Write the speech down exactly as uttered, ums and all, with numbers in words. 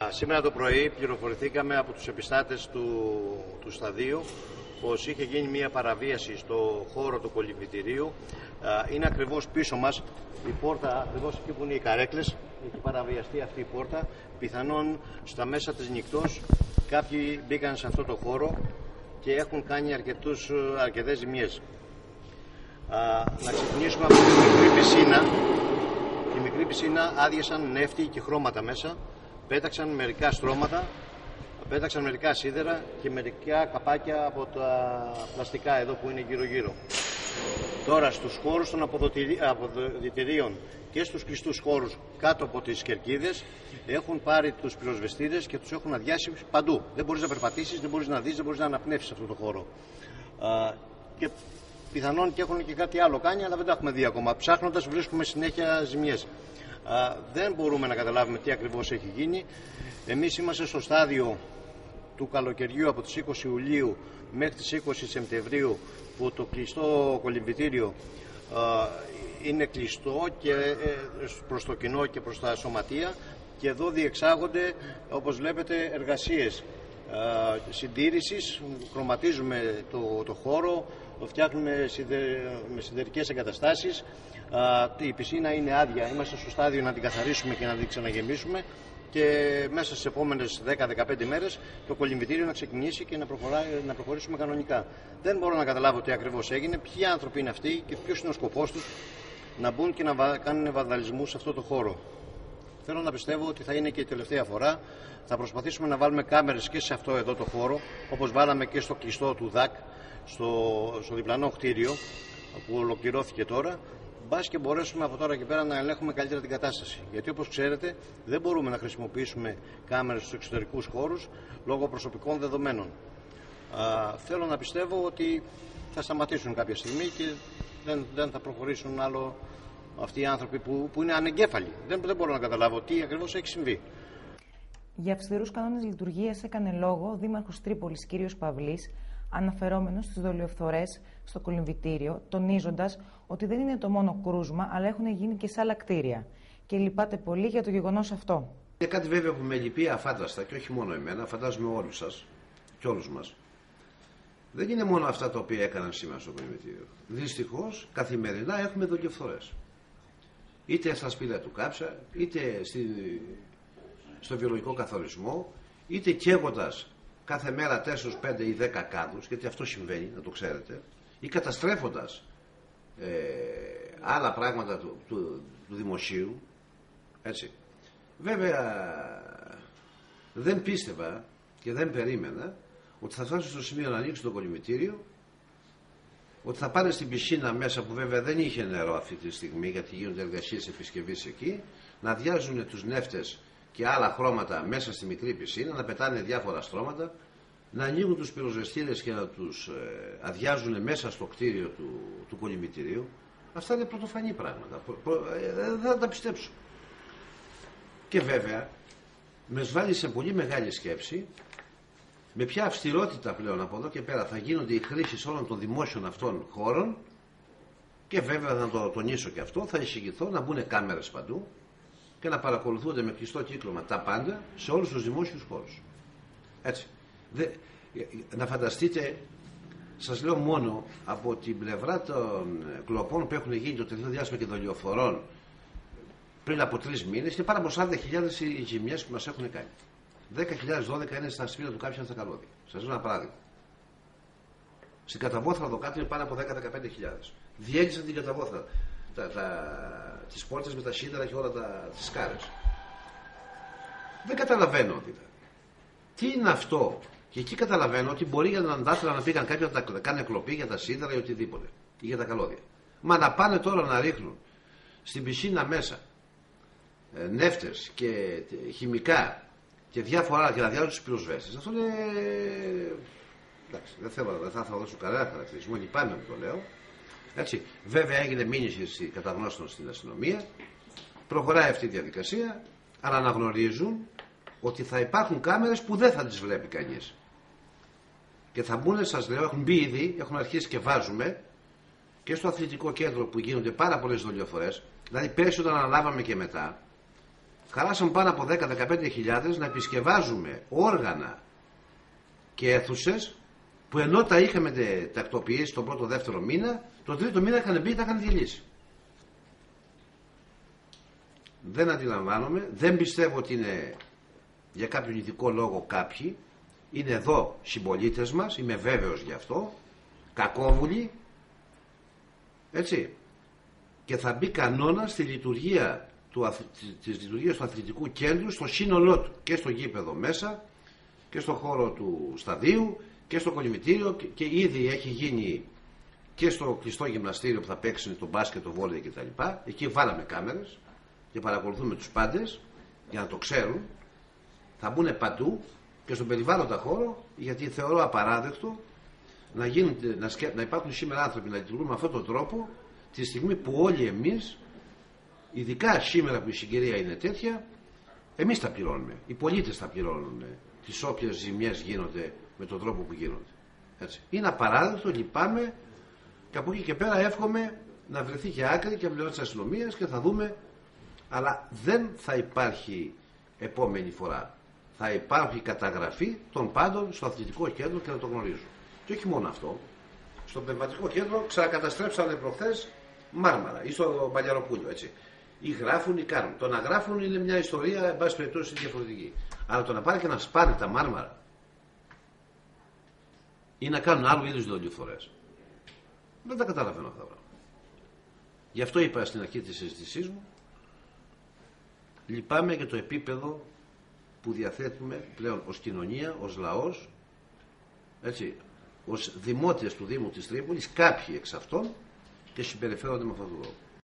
Σήμερα το πρωί πληροφορηθήκαμε από τους επιστάτες του, του σταδίου πως είχε γίνει μια παραβίαση στο χώρο του κολυμβητηρίου. Είναι ακριβώς πίσω μας η πόρτα, ακριβώς εκεί που είναι οι καρέκλες, έχει παραβιαστεί αυτή η πόρτα. Πιθανόν στα μέσα της νυχτός κάποιοι μπήκαν σε αυτό το χώρο και έχουν κάνει αρκετούς, αρκετές ζημιές. Να ξεκινήσουμε από τη μικρή πισίνα. Τη μικρή πισίνα άδειασαν νεύτη και χρώματα μέσα. Πέταξαν μερικά στρώματα, πέταξαν μερικά σίδερα και μερικά καπάκια από τα πλαστικά εδώ που είναι γύρω-γύρω. Τώρα στους χώρους των αποδυτηρίων και στους κλειστούς χώρους κάτω από τις κερκίδες έχουν πάρει τους πυροσβεστήρες και τους έχουν αδειάσει παντού. Δεν μπορείς να περπατήσεις, δεν μπορείς να δεις, δεν μπορείς να αναπνεύσεις αυτό το χώρο. Α, και πιθανόν και έχουν και κάτι άλλο κάνει, αλλά δεν τα έχουμε δει ακόμα. Ψάχνοντας βρίσκουμε συνέχεια ζημιές. Uh, δεν μπορούμε να καταλάβουμε τι ακριβώς έχει γίνει. Εμείς είμαστε στο στάδιο του καλοκαιριού από τις είκοσι Ιουλίου μέχρι τις είκοσι Σεπτεμβρίου, που το κλειστό κολυμβητήριο uh, είναι κλειστό και uh, προς το κοινό και προς τα σωματεία, και εδώ διεξάγονται, όπως βλέπετε, εργασίες uh, συντήρησης. Χρωματίζουμε το, το χώρο, το φτιάχνουμε με σιδερικές εγκαταστάσεις. Η πισίνα είναι άδεια, είμαστε στο στάδιο να την καθαρίσουμε και να την ξαναγεμίσουμε, και μέσα στις επόμενες δέκα με δεκαπέντε μέρες το κολυμβητήριο να ξεκινήσει και να, να προχωρήσουμε κανονικά. Δεν μπορώ να καταλάβω τι ακριβώς έγινε, ποιοι άνθρωποι είναι αυτοί και ποιος είναι ο σκοπός τους να μπουν και να κάνουν βανδαλισμούς σε αυτό το χώρο. Θέλω να πιστεύω ότι θα είναι και η τελευταία φορά. Θα προσπαθήσουμε να βάλουμε κάμερες και σε αυτό εδώ το χώρο, όπως βάλαμε και στο κλειστό του ΔΑΚ, στο, στο διπλανό κτίριο που ολοκληρώθηκε τώρα. Μπας και μπορέσουμε από τώρα και πέρα να ελέγχουμε καλύτερα την κατάσταση. Γιατί, όπως ξέρετε, δεν μπορούμε να χρησιμοποιήσουμε κάμερες στους εξωτερικούς χώρους λόγω προσωπικών δεδομένων. Α, θέλω να πιστεύω ότι θα σταματήσουν κάποια στιγμή και δεν, δεν θα προχωρήσουν άλλο αυτοί οι άνθρωποι που, που είναι ανεγκέφαλοι. Δεν, δεν μπορώ να καταλάβω τι ακριβώς έχει συμβεί. Για αυστηρούς κανόνες λειτουργίας έκανε λόγο ο Δήμαρχος Τρίπολης κ. Παυλής, αναφερόμενος στις δολιοφθορές στο κολυμβητήριο, τονίζοντας ότι δεν είναι το μόνο κρούσμα, αλλά έχουν γίνει και σε άλλα κτίρια. Και λυπάται πολύ για το γεγονός αυτό. Είναι κάτι βέβαια που με λυπεί αφάνταστα, και όχι μόνο εμένα, φαντάζομαι όλους σας και όλους μας. Δεν είναι μόνο αυτά τα οποία έκαναν σήμερα στο κολυμβητήριο. Δυστυχώς, καθημερινά έχουμε δολιοφθορές. Είτε στα σπήλαια του Κάψα, είτε στη, στο βιολογικό καθορισμό, είτε καίγοντας κάθε μέρα τέσσερα, πέντε ή δέκα κάδους, γιατί αυτό συμβαίνει, να το ξέρετε, ή καταστρέφοντας ε, άλλα πράγματα του, του, του δημοσίου, έτσι. Βέβαια, δεν πίστευα και δεν περίμενα ότι θα φτάσω στο σημείο να ανοίξω το κολυμβητήριο, ότι θα πάνε στην πισίνα μέσα, που βέβαια δεν είχε νερό αυτή τη στιγμή, γιατί γίνονται εργασίες επισκευής εκεί, να αδειάζουν τους νεύτες και άλλα χρώματα μέσα στη μικρή πισίνα, να πετάνε διάφορα στρώματα, να ανοίγουν τους πυροσβεστήρες και να τους ε, αδειάζουν μέσα στο κτίριο του, του κολυμβητηρίου. Αυτά είναι πρωτοφανή πράγματα. Προ, προ, ε, δεν θα τα πιστέψω. Και βέβαια, με σβάλλει σε πολύ μεγάλη σκέψη με ποια αυστηρότητα πλέον από εδώ και πέρα θα γίνονται οι χρήσεις όλων των δημόσιων αυτών χώρων, και βέβαια να το τονίσω και αυτό, θα εισηγηθώ να μπουν κάμερες παντού και να παρακολουθούνται με κλειστό κύκλωμα τα πάντα σε όλους τους δημόσιους χώρους. Έτσι. Δε, να φανταστείτε, σας λέω μόνο από την πλευρά των κλοπών που έχουν γίνει το τελευταίο διάστημα και δολιοφορών πριν από τρεις μήνες, είναι πάρα από σαράντα χιλιάδες οι ζημιές που μας έχουν κάνει. δέκα χιλιάδες δώδεκα είναι στα σπήλαια του Κάψα, στα καλώδια. Σας δίνω ένα παράδειγμα. Στην καταβόθρα εδώ κάτω είναι πάνω από δέκα με δεκαπέντε χιλιάδες. Διέλυσαν την καταβόθρα, τα, τα, τις πόρτες με τα σίδερα και όλα τα, τις σκάρες. Δεν καταλαβαίνω δηλαδή. Τι είναι αυτό. Και εκεί καταλαβαίνω ότι μπορεί για έναν δάχτυλο να πήγαν κάποιοι να τα κάνουν κλοπή για τα σίδερα ή οτιδήποτε. Ή για τα καλώδια. Μα να πάνε τώρα να ρίχνουν στην πισίνα μέσα ε, νεύτες και χημικά και διάφορα άλλα και να διάλογουν τους πυροσβέστες. Αυτό είναι. Εντάξει, δεν θέλω, δεν θα, θα δώσω κανένα χαρακτηρισμό, λυπάμαι που το λέω. Έτσι, βέβαια έγινε μήνυση καταγνώστων στην αστυνομία, προχωράει αυτή η διαδικασία, αλλά αναγνωρίζουν ότι θα υπάρχουν κάμερες που δεν θα τις βλέπει κανείς. Και θα μπουν, σας λέω, έχουν μπει ήδη, έχουν αρχίσει και βάζουμε και στο αθλητικό κέντρο που γίνονται πάρα πολλές δολιοφορές. Δηλαδή πέρσι όταν αναλάβαμε και μετά, Χαράσαμε πάνω από δέκα με δεκαπέντε χιλιάδες να επισκευάζουμε όργανα και αίθουσες που ενώ τα είχαμε τακτοποιήσει τον πρώτο δεύτερο μήνα, τον τρίτο μήνα είχαν μπει και τα είχαν διαλύσει. Δεν αντιλαμβάνομαι, δεν πιστεύω ότι είναι για κάποιον ειδικό λόγο κάποιοι. Είναι εδώ συμπολίτες μας, είμαι βέβαιος γι' αυτό, κακόβουλοι, έτσι, και θα μπει κανόνα στη λειτουργία του, της λειτουργίας του αθλητικού κέντρου στο σύνολό του, και στο γήπεδο μέσα και στο χώρο του σταδίου και στο κολυμβητήριο, και, και ήδη έχει γίνει και στο κλειστό γυμναστήριο που θα παίξουν το μπάσκετ, το βόλεϊ κτλ. Εκεί βάλαμε κάμερες και παρακολουθούμε τους πάντες για να το ξέρουν. Θα μπουν παντού και στον περιβάλλοντα χώρο, γιατί θεωρώ απαράδεκτο να, γίνουν, να, σκε... να υπάρχουν σήμερα άνθρωποι να λειτουργούν με αυτόν τον τρόπο τη στιγμή που όλοι εμείς, ειδικά σήμερα που η συγκυρία είναι τέτοια, εμείς τα πληρώνουμε. Οι πολίτες τα πληρώνουν τις όποιες ζημιές γίνονται με τον τρόπο που γίνονται. Έτσι. Είναι απαράδεκτο, λυπάμαι, και από εκεί και πέρα εύχομαι να βρεθεί και άκρη και από πλευρά της αστυνομίας και θα δούμε, αλλά δεν θα υπάρχει επόμενη φορά. Θα υπάρχει καταγραφή των πάντων στο αθλητικό κέντρο και να το γνωρίζουν. Και όχι μόνο αυτό. Στο πνευματικό κέντρο ξανακαταστρέψανε προχθές Μάρμαρα ή στο Παλιαροπούλιο, έτσι. Ή γράφουν ή κάνουν. Το να γράφουν είναι μια ιστορία, εν πάση περιπτώσει, διαφορετική. Αλλά το να πάρει και να σπάρει τα Μάρμαρα ή να κάνουν άλλου είδους δολιοφθορές, δεν τα καταλαβαίνω αυτά τα πράγματα. Γι' αυτό είπα στην αρχή της συζήτησής μου, λυπάμαι για το επίπεδο που διαθέτουμε πλέον ως κοινωνία, ως λαός, έτσι, ως δημότες του Δήμου της Τρίπολης, κάποιοι εξ αυτών, και συμπεριφέρονται με αυτόν τον τρόπο.